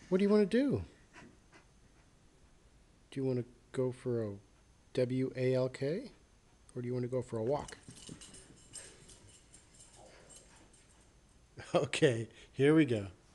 What do you want to do? Do you want to go for a WALK? Or do you want to go for a walk? Okay, here we go.